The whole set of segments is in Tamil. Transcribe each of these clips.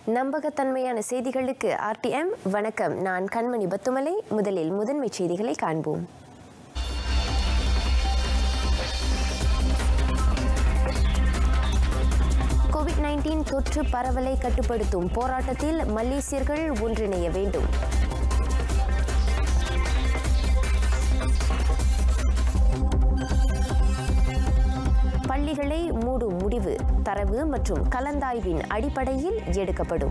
நம்பகத்தன்மையான செய்திகளுக்கு RTM வணக்கம். நான் கண்மணி பத்துமலை. முதலில் முதன்மை செய்திகளை காண்போம். COVID-19 தொற்று பரவலை கட்டுப்படுத்தும் போராட்டத்தில் மலேசியர்கள் ஒன்றிணைய வேண்டும். பள்ளிகளை மூடும் முடிவு தரவு மற்றும் கலந்தாய்வின் அடிப்படையில் எடுக்கப்படும்.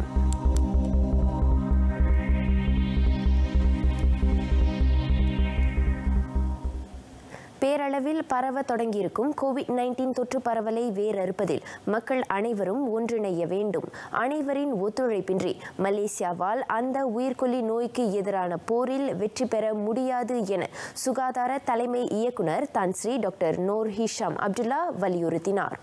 பேரளவில் பரவ தொடங்கியிருக்கும் COVID-19 தொற்று பரவலை வேரறுப்பதில் மக்கள் அனைவரும் ஒன்றிணைய வேண்டும். அனைவரின் ஒத்துழைப்பின்றி மலேசியாவால் அந்த உயிர்கொல்லி நோய்க்கு எதிரான போரில் வெற்றி பெற முடியாது என சுகாதார தலைமை இயக்குனர் தான் Sri doctor Noor Hisham Abdullah வலியுறுத்தினார்.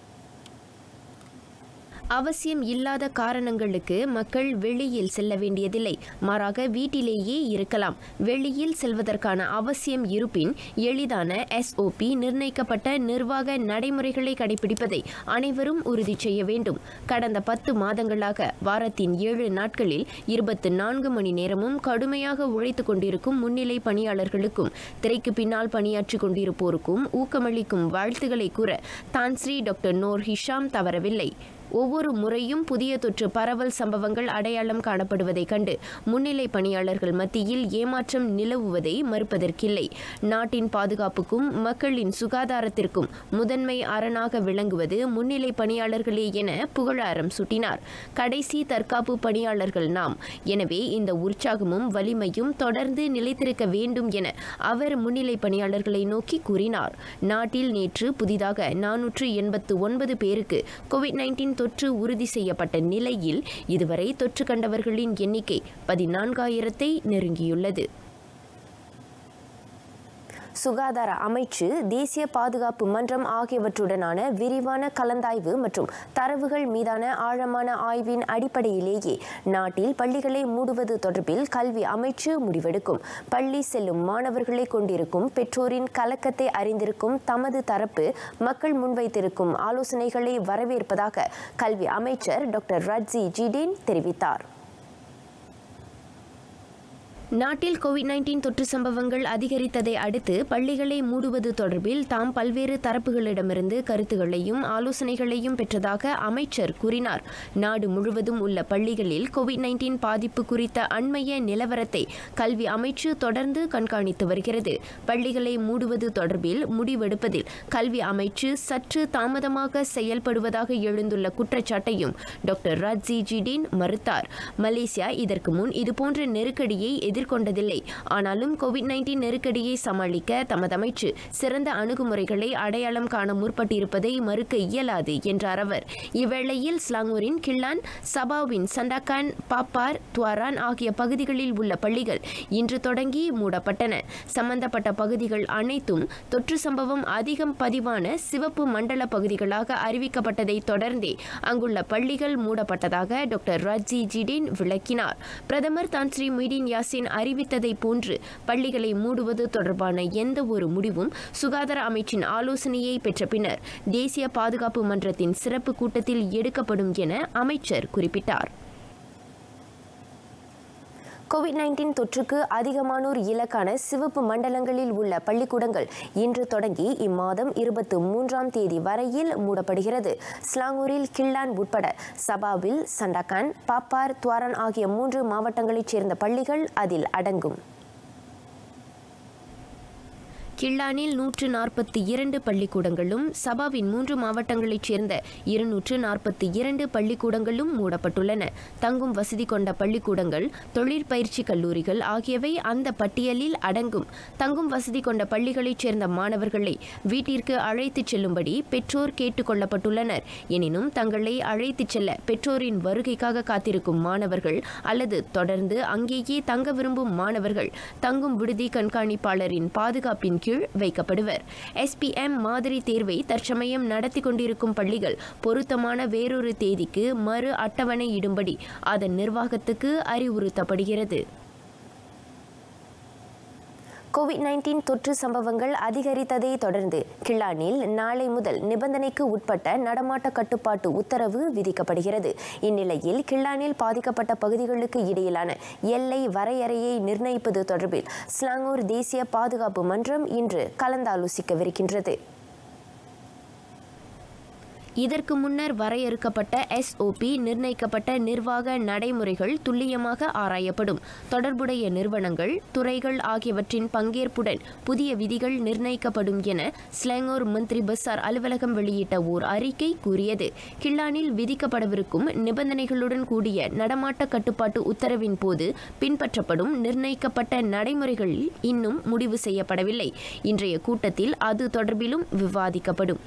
அவசியம் இல்லாத காரணங்களுக்கு மக்கள் வெளியில் செல்ல வேண்டியதில்லை. மாறாக வீட்டிலேயே இருக்கலாம். வெளியில் செல்வதற்கான அவசியம் இருப்பின் எளிதான SOP நிர்ணயிக்கப்பட்ட நிர்வாக நடைமுறைகளை கடைபிடிப்பதை அனைவரும் உறுதி செய்ய வேண்டும். கடந்த 10 மாதங்களாக வாரத்தின் 7 நாட்களில் 24 மணி நேரமும் கடுமையாக உழைத்துக் கொண்டிருக்கும் முன்னிலை பணியாளர்களுக்கும் திரைக்கு பின்னால் பணியாற்றிக் கொண்டிருப்போருக்கும் ஊக்கமளிக்கும் வாழ்த்துக்களை கூற தான் ஸ்ரீ டாக்டர் நோர் ஹிஷாம் தவறவில்லை. ஒவ்வொரு முறையும் புதிய தொற்று பரவல் சம்பவங்கள் அடையாளம் காணப்படுவதைக் கண்டு முன்னிலை பணியாளர்கள் மத்தியில் ஏமாற்றம் நிலவுவதை மறுப்பதற்கில்லை. நாட்டின் பாதுகாப்புக்கும் மக்களின் சுகாதாரத்திற்கும் முதன்மை அரணாக விளங்குவது முன்னிலை பணியாளர்களே என புகழாரம் சூட்டினார். கடைசி தற்காப்பு பணியாளர்கள் நாம். எனவே இந்த உற்சாகமும் வலிமையும் தொடர்ந்து நிலைத்திருக்க வேண்டும் என அவர் முன்னிலை பணியாளர்களை நோக்கி கூறினார். நாட்டில் நேற்று புதிதாக 489 பேருக்கு COVID-19 தொற்று உறுதி செய்யப்பட்ட நிலையில் இதுவரை தொற்று கண்டவர்களின் எண்ணிக்கை 14,000-ஐ நெருங்கியுள்ளது. சுகாதார அமைச்சு, தேசிய பாதுகாப்பு மன்றம் ஆகியவற்றுடனான விரிவான கலந்தாய்வு மற்றும் தரவுகள் மீதான ஆழமான ஆய்வின் அடிப்படையிலேயே நாட்டில் பள்ளிகளை மூடுவது தொடர்பில் கல்வி அமைச்சு முடிவெடுக்கும். பள்ளி செல்லும் மாணவர்களை கொண்டிருக்கும் பெற்றோரின் கலக்கத்தை அறிந்திருக்கும் தமது தரப்பு மக்கள் முன்வைத்திருக்கும் ஆலோசனைகளை வரவேற்பதாக கல்வி அமைச்சர் டாக்டர் ரட்ஜி ஜிடேன் தெரிவித்தார். நாட்டில் COVID-19 தொற்று சம்பவங்கள் அதிகரித்ததை அடுத்து பள்ளிகளை மூடுவது தொடர்பில் தாம் பல்வேறு தரப்புகளிடமிருந்து கருத்துகளையும் ஆலோசனைகளையும் பெற்றதாக அமைச்சர் கூறினார். நாடு முழுவதும் உள்ள பள்ளிகளில் COVID-19 பாதிப்பு குறித்த அண்மைய நிலவரத்தை கல்வி அமைச்சு தொடர்ந்து கண்காணித்து வருகிறது. பள்ளிகளை மூடுவது தொடர்பில் முடிவெடுப்பதில் கல்வி அமைச்சு சற்று தாமதமாக செயல்படுவதாக எழுந்துள்ள குற்றச்சாட்டையும் டாக்டர் ரட்ஜி ஜிடேன் மறுத்தார். மலேசியா இதற்கு முன் இதுபோன்ற நெருக்கடியை எதிர்கொண்டதில்லை. ஆனாலும் COVID-19 நெருக்கடியை சமாளிக்க தமது அமைச்சு சிறந்த அணுகுமுறைகளை அடையாளம் காண முற்பட்டிருப்பதை மறுக்க இயலாது என்றார் அவர். இவ்வேளையில் ஸ்லாங்கூரின் கிள்ளான், சபாவின் சண்டாக்கான், பாப்பார், துவாரான் ஆகிய பகுதிகளில் உள்ள பள்ளிகள் இன்று தொடங்கி மூடப்பட்டன. சம்பந்தப்பட்ட பகுதிகள் அனைத்தும் தொற்று சம்பவம் அதிகம் பதிவான சிவப்பு மண்டல பகுதிகளாக அறிவிக்கப்பட்டதை தொடர்ந்தே அங்குள்ள பள்ளிகள் மூடப்பட்டதாக டாக்டர் ரட்ஜி ஜிடேன் விளக்கினார். பிரதமர் தான் ஸ்ரீ முய்தீன் யாசின் அறிவித்ததை போன்று பள்ளிகளை மூடுவது தொடர்பான எந்த ஒரு முடிவும் சுகாதார அமைச்சின் ஆலோசனையை பெற்ற பின்னர் தேசிய பாதுகாப்பு மன்றத்தின் சிறப்பு கூட்டத்தில் எடுக்கப்படும் என அமைச்சர் குறிப்பிட்டார். COVID-19 தொற்றுக்கு அதிகமானோர் இலக்கான சிவப்பு மண்டலங்களில் உள்ள பள்ளிக்கூடங்கள் இன்று தொடங்கி இம்மாதம் 23ஆம் தேதி வரையில் மூடப்படுகிறது. ஸ்லாங்கூரில் கிள்ளான் உட்பட சபாவில் சண்டாக்கான், பாப்பார், துவாரான் ஆகிய 3 மாவட்டங்களைச் சேர்ந்த பள்ளிகள் அதில் அடங்கும். கிள்ளானில் 142 பள்ளிக்கூடங்களும் சபாவின் 3 மாவட்டங்களைச் சேர்ந்த 242 பள்ளிக்கூடங்களும் மூடப்பட்டுள்ளன. தங்கும் வசதி கொண்ட பள்ளிக்கூடங்கள், தொழிற்பயிற்சி கல்லூரிகள் ஆகியவை அந்த பட்டியலில் அடங்கும். தங்கும் வசதி கொண்ட பள்ளிகளைச் சேர்ந்த மாணவர்களை வீட்டிற்கு அழைத்துச் செல்லும்படி பெற்றோர் கேட்டுக் கொள்ளப்பட்டுள்ளனர். எனினும் தங்களை அழைத்துச் செல்ல பெற்றோரின் வருகைக்காக காத்திருக்கும் மாணவர்கள் அல்லது தொடர்ந்து அங்கேயே தங்க விரும்பும் மாணவர்கள் தங்கும் விடுதி கண்காணிப்பாளரின் பாதுகாப்பின் கீழ் வைக்கப்படுவர். SPM மாதிரி தேர்வை தற்சமயம் நடத்தி கொண்டிருக்கும் பள்ளிகள் பொருத்தமான வேறொரு தேதிக்கு மறு அட்டவணை இடும்படி அதன் நிர்வாகத்துக்கு அறிவுறுத்தப்படுகிறது. கோவிட்-19 தொற்று சம்பவங்கள் அதிகரித்ததை தொடர்ந்து கிள்ளானில் நாளை முதல் நிபந்தனைக்கு உட்பட்ட நடமாட்ட கட்டுப்பாட்டு உத்தரவு விதிக்கப்படுகிறது. இந்நிலையில் கிள்ளானில் பாதிக்கப்பட்ட பகுதிகளுக்கு இடையிலான எல்லை வரையறையை நிர்ணயிப்பது தொடர்பில் ஸ்லாங்கூர் தேசிய பாதுகாப்பு மன்றம் இன்று கலந்தாலோசிக்கவிருக்கின்றது. இதற்கு முன்னர் வரையறுக்கப்பட்ட SOP நிர்ணயிக்கப்பட்ட நிர்வாக நடைமுறைகள் துல்லியமாக ஆராயப்படும். தொடர்புடைய நிறுவனங்கள், துறைகள் ஆகியவற்றின் பங்கேற்புடன் புதிய விதிகள் நிர்ணயிக்கப்படும் என ஸ்லாங்கூர் மந்திரி பசார் அலுவலகம் வெளியிட்ட ஓர் அறிக்கை கூறியது. கிள்ளானில் விதிக்கப்படவிருக்கும் நிபந்தனைகளுடன் கூடிய நடமாட்ட கட்டுப்பாட்டு உத்தரவின் போது பின்பற்றப்படும் நிர்ணயிக்கப்பட்ட நடைமுறைகள் இன்னும் முடிவு செய்யப்படவில்லை. இன்றைய கூட்டத்தில் அது தொடர்பிலும் விவாதிக்கப்படும்.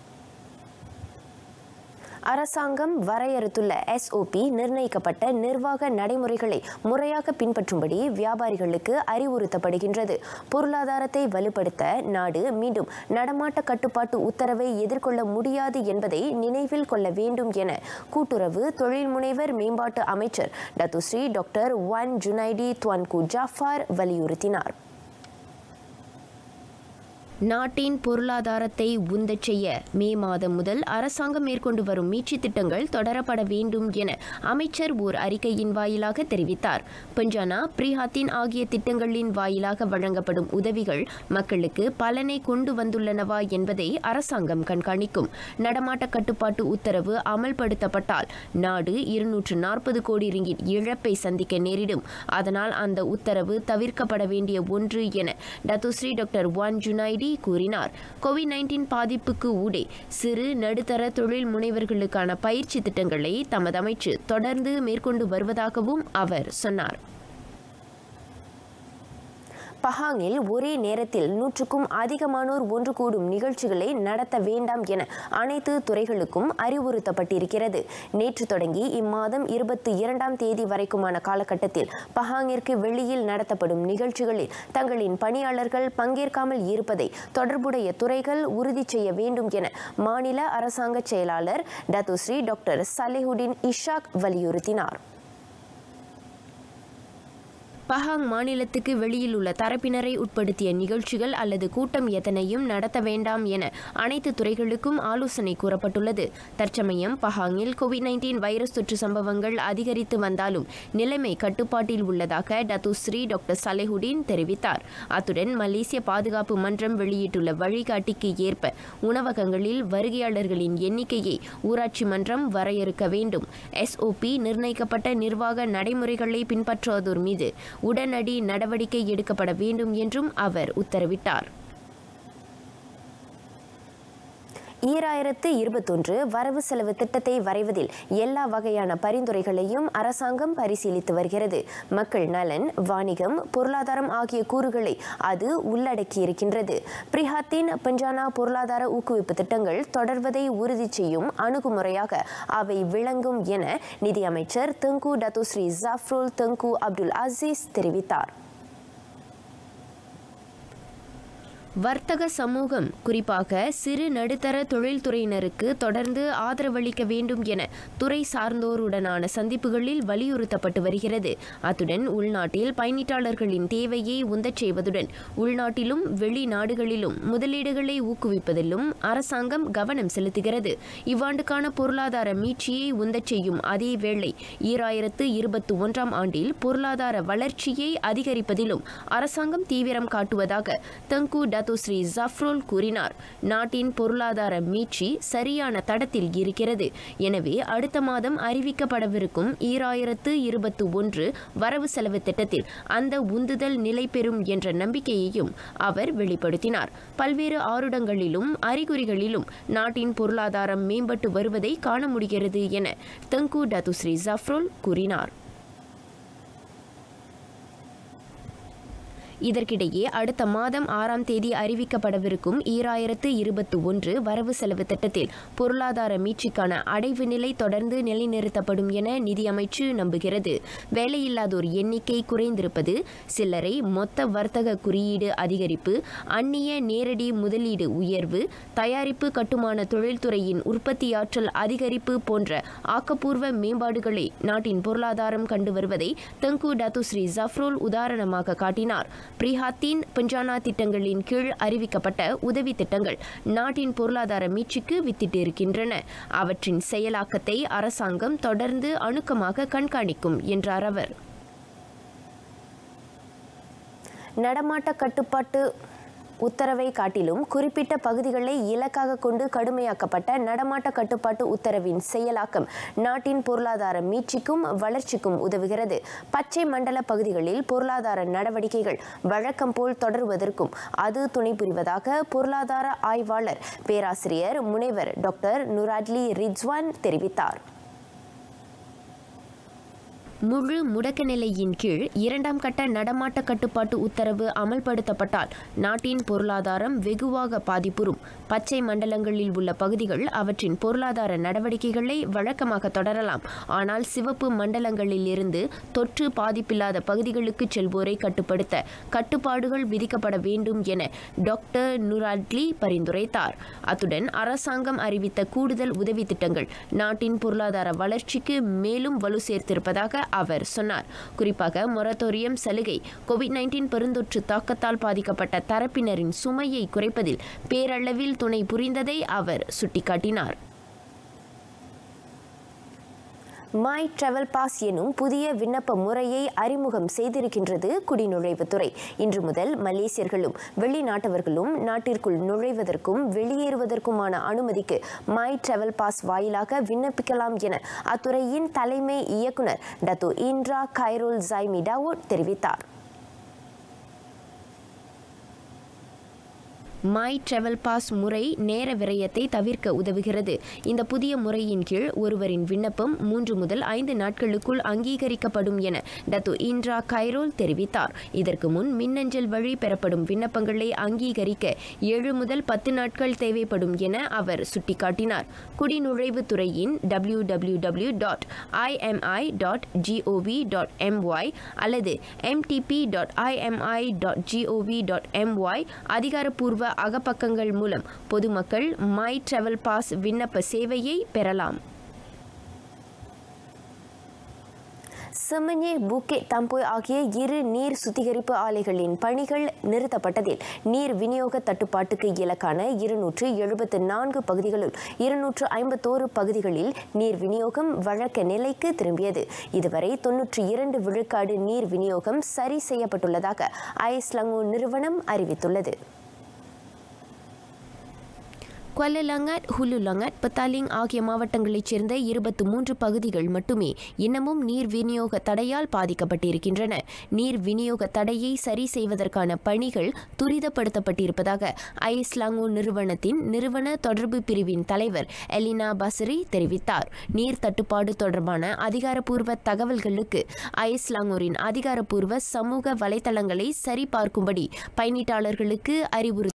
அரசாங்கம் வரையறுத்துள்ள SOP நிர்ணயிக்கப்பட்ட நிர்வாக நடைமுறைகளை முறையாக பின்பற்றும்படி வியாபாரிகளுக்கு அறிவுறுத்தப்படுகின்றது. பொருளாதாரத்தை வலுப்படுத்த நாடு மீண்டும் நடமாட்ட கட்டுப்பாட்டு உத்தரவை எதிர்கொள்ள முடியாது என்பதை நினைவில் கொள்ள வேண்டும் என கூட்டுறவு தொழில் முனைவர் மேம்பாட்டு அமைச்சர் Datuk Seri doctor Wan Junaidi Tuanku Jaafar வலியுறுத்தினார். நாட்டின் பொருளாதாரத்தை உந்தச் செய்ய மே மாதம் முதல் அரசாங்கம் மேற்கொண்டு வரும் மீட்சி திட்டங்கள் தொடரப்பட வேண்டும் என அமைச்சர் ஓர் அறிக்கையின் வாயிலாக தெரிவித்தார். பஞ்சானா, பிரிஹாத்தின் ஆகிய திட்டங்களின் வாயிலாக வழங்கப்படும் உதவிகள் மக்களுக்கு பலனை கொண்டு வந்துள்ளனவா என்பதை அரசாங்கம் கண்காணிக்கும். நடமாட்ட கட்டுப்பாட்டு உத்தரவு அமல்படுத்தப்பட்டால் நாடு 240 கோடி ரிங்கிட் இழப்பை சந்திக்க நேரிடும். அதனால் அந்த உத்தரவு தவிர்க்கப்பட வேண்டிய ஒன்று என டத்துஸ்ரீ டாக்டர் வான் ஜுனைடி கூறினார். கோவிட்-19 பாதிப்புக்கு ஊடே சிறு நடுத்தர தொழில் முனைவர்களுக்கான பயிற்சி திட்டங்களை தமது அமைச்சு தொடர்ந்து மேற்கொண்டு வருவதாகவும் அவர் சொன்னார். பஹாங்கில் ஒரே நேரத்தில் 100க்கும் அதிகமானோர் ஒன்று கூடும் நிகழ்ச்சிகளை நடத்த வேண்டாம் என அனைத்து துறைகளுக்கும் அறிவுறுத்தப்பட்டிருக்கிறது. நேற்று தொடங்கி இம்மாதம் 22ஆம் தேதி வரைக்குமான காலகட்டத்தில் பஹாங்கிற்கு வெளியில் நடத்தப்படும் நிகழ்ச்சிகளில் தங்களின் பணியாளர்கள் பங்கேற்காமல் இருப்பதை தொடர்புடைய துறைகள் உறுதி செய்ய வேண்டும் என மாநில அரசாங்க செயலாளர் டத்துஸ்ரீ டாக்டர் சலேஹுடின் இஷாக் வலியுறுத்தினார். பஹாங் மாநிலத்துக்கு வெளியில் உள்ள தரப்பினரை உட்படுத்திய நிகழ்ச்சிகள் அல்லது கூட்டம் எதனையும் நடத்த வேண்டாம் என அனைத்து துறைகளுக்கும் ஆலோசனை கூறப்பட்டுள்ளது. தற்சமயம் பஹாங்கில் கோவிட்-19 வைரஸ் தொற்று சம்பவங்கள் அதிகரித்து வந்தாலும் நிலைமை கட்டுப்பாட்டில் உள்ளதாக டத்துஸ்ரீ டாக்டர் சலேஹுடின் தெரிவித்தார். அத்துடன் மலேசிய பாதுகாப்பு மன்றம் வெளியிட்டுள்ள வழிகாட்டிக்கு ஏற்ப உணவகங்களில் வருகையாளர்களின் எண்ணிக்கையை ஊராட்சி மன்றம் வரையறுக்க வேண்டும். SOP நிர்ணயிக்கப்பட்ட நிர்வாக நடைமுறைகளை பின்பற்றுவதோர் மீது உடனடி நடவடிக்கை எடுக்கப்பட வேண்டும் என்றும் அவர் உத்தரவிட்டார். 2021 வரவு செலவு திட்டத்தை வரைவதில் எல்லா வகையான பரிந்துரைகளையும் அரசாங்கம் பரிசீலித்து வருகிறது. மக்கள் நலன், வாணிகம், பொருளாதாரம் ஆகிய கூறுகளை அது உள்ளடக்கியிருக்கின்றது. பிரிஹாத்தின் பஞ்சானா பொருளாதார ஊக்குவிப்பு திட்டங்கள் தொடர்வதை உறுதி செய்யும் அணுகுமுறையாக அவை விளங்கும் என நிதியமைச்சர் Tengku Datuk Seri Zafrul Tengku Abdul Aziz தெரிவித்தார். வர்த்தக சமூகம், குறிப்பாக சிறு நடுத்தர தொழில்துறையினருக்கு தொடர்ந்து ஆதரவளிக்க வேண்டும் என துறை சார்ந்தோருடனான சந்திப்புகளில் வலியுறுத்தப்பட்டு வருகிறது. அத்துடன் உள்நாட்டில் பயணீட்டாளர்களின் தேவையை உந்தச் செய்வதுடன் உள்நாட்டிலும் வெளிநாடுகளிலும் முதலீடுகளை ஊக்குவிப்பதிலும் அரசாங்கம் கவனம் செலுத்துகிறது. இவ்வாண்டுக்கான பொருளாதார மீட்சியை உந்தச் செய்யும் அதே வேளை 2021ஆம் ஆண்டில் பொருளாதார வளர்ச்சியை அதிகரிப்பதிலும் அரசாங்கம் தீவிரம் காட்டுவதாக தெங்கு டத்துஸ்ரீ ஜாஃப்ருல் கூறினார். நாட்டின் பொருளாதார மீட்சி சரியான தடத்தில் இருக்கிறது. எனவே அடுத்த மாதம் அறிவிக்கப்படவிருக்கும் 2021 வரவு செலவு திட்டத்தில் அந்த உந்துதல் நிலை பெறும் என்ற நம்பிக்கையையும் அவர் வெளிப்படுத்தினார். பல்வேறு ஆருடங்களிலும் அறிகுறிகளிலும் நாட்டின் பொருளாதாரம் மேம்பட்டு வருவதை காண முடிகிறது என தெங்கு டத்துஸ்ரீ ஜாஃப்ருல் கூறினார். இதற்கிடையே அடுத்த மாதம் 6ஆம் தேதி அறிவிக்கப்படவிருக்கும் 2021 வரவு செலவு திட்டத்தில் பொருளாதார மீட்சிக்கான அடைவு நிலை தொடர்ந்து நிலைநிறுத்தப்படும் என நிதியமைச்சு நம்புகிறது. வேலையில்லாதோர் எண்ணிக்கை குறைந்திருப்பது, சில்லறை மொத்த வர்த்தக குறியீடு அதிகரிப்பு, அந்நிய நேரடி முதலீடு உயர்வு, தயாரிப்பு கட்டுமான தொழில்துறையின் உற்பத்தியாற்றல் அதிகரிப்பு போன்ற ஆக்கப்பூர்வ மேம்பாடுகளை நாட்டின் பொருளாதாரம் கண்டு வருவதை தெங்கு டத்துஸ்ரீ ஜாஃப்ருல் உதாரணமாக காட்டினார். பிரிஹாத்தின் பஞ்சானா திட்டங்களின் கீழ் அறிவிக்கப்பட்ட உதவி திட்டங்கள் நாட்டின் பொருளாதார மீட்சிக்கு வித்திட்டு இருக்கின்றன. அவற்றின் செயலாக்கத்தை அரசாங்கம் தொடர்ந்து அணுக்கமாக கண்காணிக்கும் என்றார் அவர். நடமாட்ட கட்டுப்பாட்டு உத்தரவை காட்டிலும் குறிப்பிட்ட பகுதிகளை இலக்காக கொண்டு கடுமையாக்கப்பட்ட நடமாட்ட கட்டுப்பாட்டு உத்தரவின் செயலாக்கம் நாட்டின் பொருளாதார மீட்சிக்கும் வளர்ச்சிக்கும் உதவுகிறது. பச்சை மண்டல பகுதிகளில் பொருளாதார நடவடிக்கைகள் வழக்கம் போல் தொடருவதற்கும் அது துணை புரிவதாக பொருளாதார ஆய்வாளர் பேராசிரியர் முனைவர் டாக்டர் நூராட்லி ரிஜ்வான் தெரிவித்தார். முழு முடக்க நிலையின் கீழ் 2ஆம் கட்ட நடமாட்ட கட்டுப்பாட்டு உத்தரவு அமல்படுத்தப்பட்டால் நாட்டின் பொருளாதாரம் வெகுவாக பாதிப்புறும். பச்சை மண்டலங்களில் உள்ள பகுதிகள் அவற்றின் பொருளாதார நடவடிக்கைகளை வழக்கமாக தொடரலாம். ஆனால் சிவப்பு மண்டலங்களில் இருந்து தொற்று பாதிப்பில்லாத பகுதிகளுக்கு செல்வோரை கட்டுப்படுத்த கட்டுப்பாடுகள் விதிக்கப்பட வேண்டும் என டாக்டர் நூராட்லி பரிந்துரைத்தார். அத்துடன் அரசாங்கம் அறிவித்த கூடுதல் உதவி திட்டங்கள் நாட்டின் பொருளாதார வளர்ச்சிக்கு மேலும் வலு சேர்த்திருப்பதாக அவர் சொன்னார். குறிப்பாக மொரட்டோரியம் சலுகை கோவிட்-19 பெருந்தொற்று தாக்கத்தால் பாதிக்கப்பட்ட தரப்பினரின் சுமையை குறைப்பதில் பேரளவில் துணை புரிந்ததை அவர் சுட்டிக்காட்டினார். மை டிராவல் பாஸ் எனும் புதிய விண்ணப்ப முறையை அறிமுகம் செய்திருக்கின்றது குடிநுழைவுத்துறை. இன்று முதல் மலேசியர்களும் வெளிநாட்டவர்களும் நாட்டிற்குள் நுழைவதற்கும் வெளியேறுவதற்குமான அனுமதிக்கு மை டிராவல் பாஸ் வாயிலாக விண்ணப்பிக்கலாம் என அத்துறையின் தலைமை இயக்குனர் Datuk Indera Khairul Dzaimee Daud தெரிவித்தார். மை டிராவல் பாஸ் முறை நேர விரயத்தை தவிர்க்க உதவுகிறது. இந்த புதிய முறையின் கீழ் ஒருவரின் விண்ணப்பம் 3 முதல் 5 நாட்களுக்குள் அங்கீகரிக்கப்படும் என டத்தோ இன்ட்ரா கைரோல் தெரிவித்தார். இதற்கு முன் மின்னஞ்சல் வழி பெறப்படும் விண்ணப்பங்களை அங்கீகரிக்க 7 முதல் 10 நாட்கள் தேவைப்படும் என அவர் சுட்டிக்காட்டினார். குடிநுழைவுத்துறையின் www.imi.gov.my அல்லது mtp.imi.gov.my அதிகாரப்பூர்வ அகப்பக்கங்கள் மூலம் பொதுமக்கள் மை டிராவல் பாஸ் விண்ணப்ப சேவையை பெறலாம். செமஞ்சே புக்கெட் தம்போய் ஆகிய 2 நீர் சுத்திகரிப்பு ஆலைகளின் பணிகள் நிறுத்தப்பட்டதில் நீர் விநியோக தட்டுப்பாட்டுக்கு இலக்கான 274 பகுதிகளுள் 251 பகுதிகளில் நீர் விநியோகம் வழக்க நிலைக்கு திரும்பியது. இதுவரை 92 விழுக்காடு நீர் விநியோகம் சரி செய்யப்பட்டுள்ளதாக ஐஸ்லங்கோ நிறுவனம் அறிவித்துள்ளது. Kuala Langat, Hulu Langat, Petaling ஆகிய மாவட்டங்களைச் சேர்ந்த 23 பகுதிகள் மட்டுமே இன்னமும் நீர் விநியோக தடையால் பாதிக்கப்பட்டிருக்கின்றன. நீர் விநியோக தடையை சரி செய்வதற்கான பணிகள் துரிதப்படுத்தப்பட்டிருப்பதாக ஐஸ்லாங்கோ நிறுவனத்தின் நிறுவன தொடர்பு பிரிவின் தலைவர் எலினா பஸ்ரி தெரிவித்தார். நீர் தட்டுப்பாடு தொடர்பான அதிகாரப்பூர்வ தகவல்களுக்கு ஐஸ்லாங்கோரின் அதிகாரப்பூர்வ சமூக வலைதளங்களை சரிபார்க்கும்படி பயணீட்டாளர்களுக்கு அறிவுறுத்த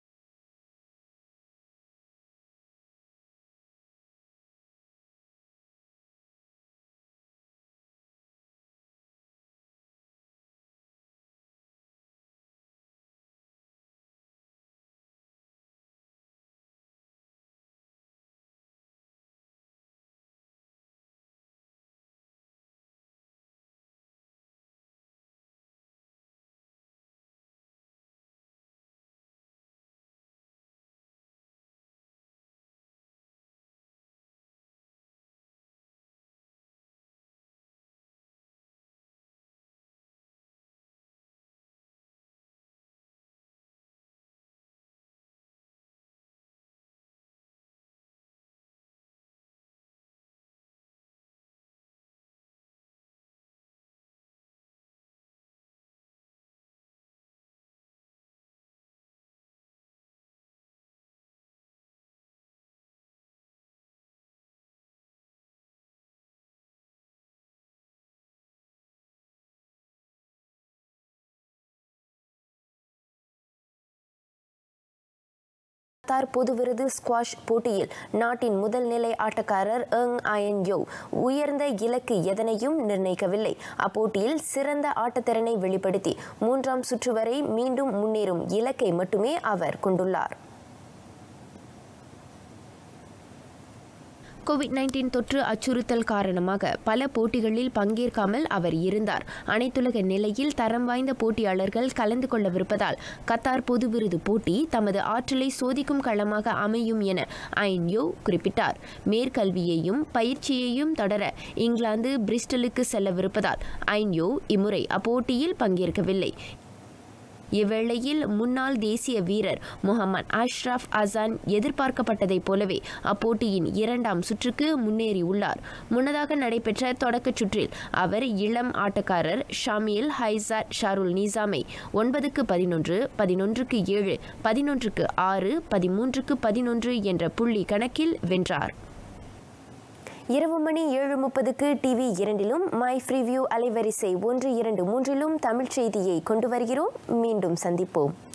பொது விருது ஸ்குவாஷ் போட்டியில் நாட்டின் முதல் நிலை ஆட்டக்காரர் எங் அயன் யோ உயர்ந்த இலக்கு எதனையும் நிர்ணயிக்கவில்லை. அப்போட்டியில் சிறந்த ஆட்டத்திறனை வெளிப்படுத்தி 3ஆம் சுற்று வரை மீண்டும் முன்னேறும் இலக்கை மட்டுமே அவர் கொண்டுள்ளார். கோவிட்-19 தொற்று அச்சுறுத்தல் காரணமாக பல போட்டிகளில் பங்கேற்காமல் அவர் இருந்தார். அனைத்துலக நிலையில் தரம் வாய்ந்த போட்டியாளர்கள் கலந்து கொள்ளவிருப்பதால் கத்தார் பொது விருது போட்டி தமது ஆற்றலை சோதிக்கும் களமாக அமையும் என ஐன்யோ குறிப்பிட்டார். மேற்கல்வியையும் பயிற்சியையும் தொடர இங்கிலாந்து பிரிஸ்டலுக்கு செல்லவிருப்பதால் ஐன்யோ இம்முறை அப்போட்டியில் பங்கேற்கவில்லை. இவ்வேளையில் முன்னாள் தேசிய வீரர் முகமது அஷ்ரஃப் அசான் எதிர்பார்க்கப்பட்டதைப் போலவே அப்போட்டியின் 2ஆம் சுற்றுக்கு முன்னேறியுள்ளார். முன்னதாக நடைபெற்ற தொடக்கச் சுற்றில் அவர் இளம் ஆட்டக்காரர் ஷாமில் ஹைசாட் ஷாருல் நிசாமை 9-11, 11-7, 11-6, 13-11 என்ற புள்ளி கணக்கில் வென்றார். இரவு மணி 7:30க்கு TV 2லும் மை ஃப்ரீவியூ அலைவரிசை 1, 2, 3லும் தமிழ் செய்தியை கொண்டு வருகிறோம். மீண்டும் சந்திப்போம்.